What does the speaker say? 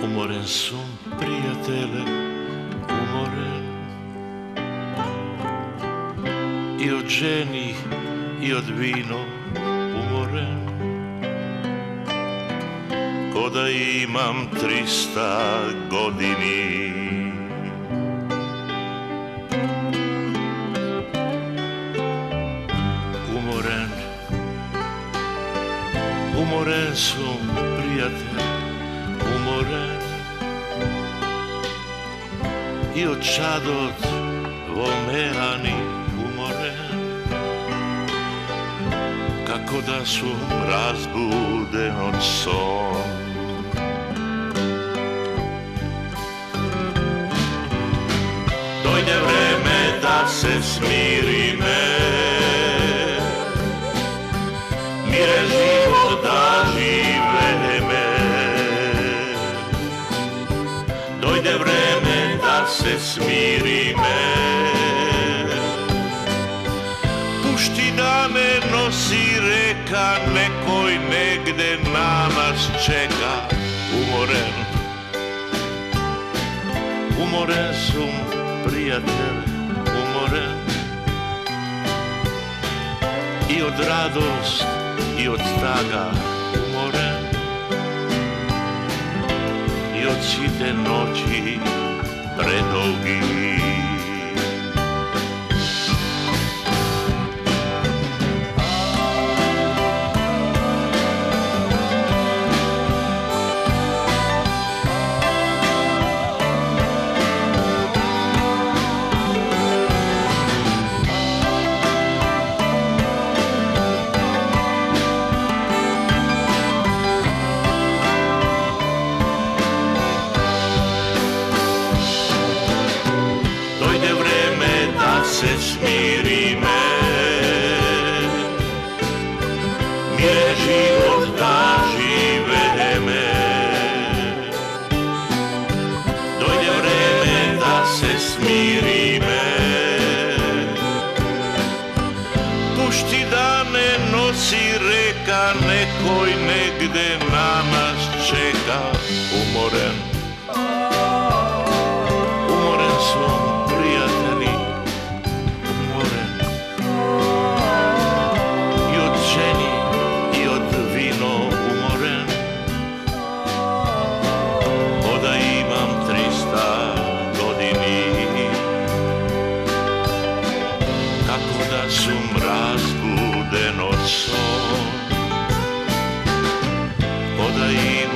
Umoren sam, prijatele, umoren i od ženi i od vino, umoren ko da imam 300 godini. Umoren, umoren sam, prijatelj, umoren i od čadot vomeani, umoren kako da sam razbuden od son. Dojde vreme da se smirime, mire život da živeme. Dojde vreme da se smirime, pušti da me nosi reka, nekoj negde na nas čeka. Umoren, umoren sam, prijatelj, umoren i od radost i od taga, umoren i od site noći predugi. Se smirime, mire život da živeme. Dojde vreme da se smirime, pušti da me nosi reka, nekoj negde na nas čeka. Umoren, umoren sam, prijatelji, sam razbuden od son, ko da imam